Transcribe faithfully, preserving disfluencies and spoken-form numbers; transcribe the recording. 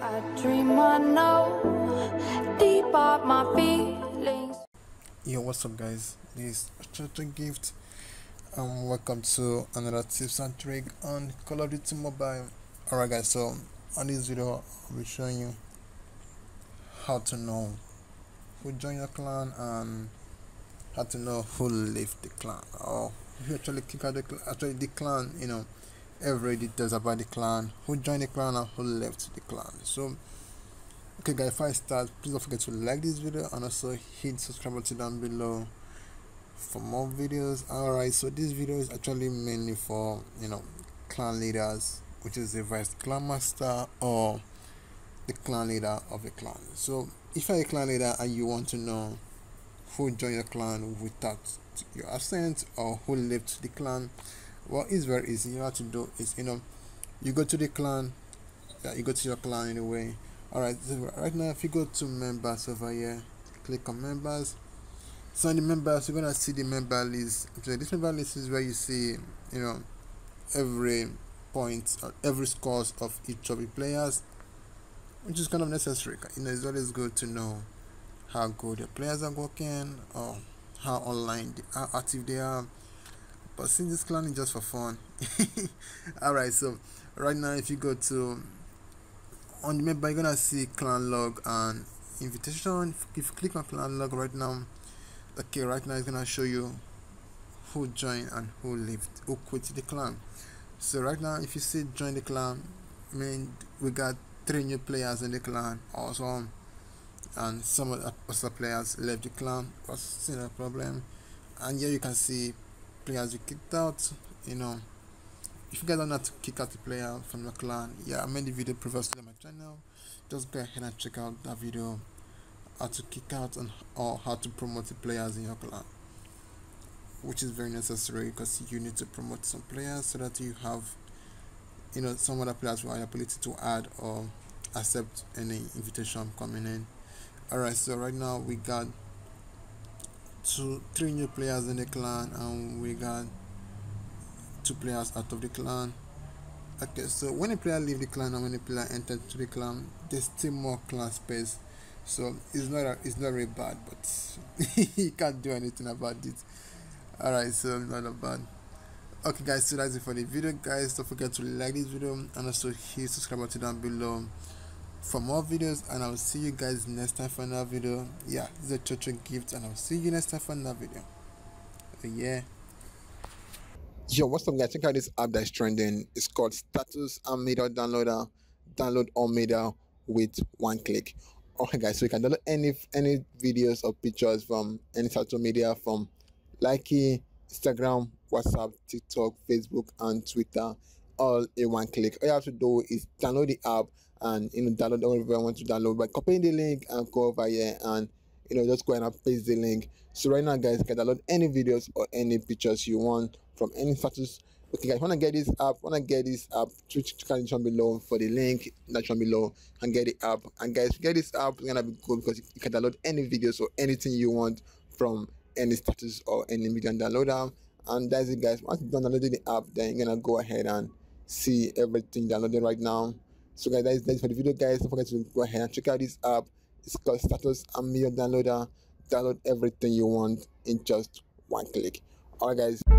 I dream I know deep up my feelings. Yo, what's up, guys? This is Chacha Gift. Um, welcome to another tips and trick on Call of Duty Mobile. Alright, guys. So on this video, I'll be showing you how to know who joined your clan and how to know who left the clan, or who actually kick out the clan, actually the clan. You know, every details about the clan, who joined the clan and who left the clan. So okay, guys, if I start, please don't forget to like this video and also hit subscribe button down below for more videos. Alright, so this video is actually mainly for, you know, clan leaders, which is the vice clan master or the clan leader of a clan. So if you're a clan leader and you want to know who joined your clan without your assent or who left the clan, well, it's very easy. You have to do is, you know, you go to the clan, yeah, you go to your clan anyway. Alright, so right now if you go to members over here, click on members. So in the members, you're gonna see the member list. So this member list is where you see, you know, every point or every scores of each of the players, which is kind of necessary. You know, it's always good to know how good your players are working or how online they, how active they are. But since this clan is just for fun. Alright, so right now if you go to on the member, you're gonna see clan log and invitation. If you click on clan log right now, okay, right now it's gonna show you who joined and who left, who quit the clan. So right now if you see join the clan, I mean we got three new players in the clan also, and some of the other players left the clan. What's still a problem? And here you can see players you kicked out. You know, if you guys don't know how to kick out the player from your clan, yeah, I made the video previously on my channel. Just go ahead and check out that video, how to kick out and or how to promote the players in your clan, which is very necessary because you need to promote some players so that you have, you know, some other players who are ability to add or accept any invitation coming in. Alright, so right now we got two three new players in the clan and we got two players out of the clan. Okay, so when a player leave the clan and when a player entered to the clan, there's still more clan space. So it's not a, it's not very bad, but you can't do anything about it. Alright, so not a bad. Okay, guys, so that's it for the video, guys. Don't forget to like this video and also hit subscribe button down below for more videos, and I'll see you guys next time for another video. Yeah, this is a Chacha Gift, and I'll see you next time for another video. Yeah. Yo, what's up, guys? Check out this app that's trending. It's called Status and Media Downloader. Download all media with one click. Okay, guys, so you can download any any videos or pictures from any social media, from Likee, Instagram, WhatsApp, TikTok, Facebook, and Twitter, all in one click. All you have to do is download the app and, you know, download whatever you want to download by copying the link and go over here and, you know, just go ahead and paste the link. So right now, guys, you can download any videos or any pictures you want from any status. Okay, guys, wanna get this app, wanna get this app, switch to condition below for the link that's below and get the app. And guys, get this app, it's gonna be good because you can download any videos or anything you want from any status or any media downloader. And that's it, guys. Once you download the app, then you're gonna go ahead and see everything downloaded right now. So guys, that's, that's for the video, guys. Don't forget to go ahead and check out this app. It's called Status and Media Downloader. Download everything you want in just one click. Alright, guys.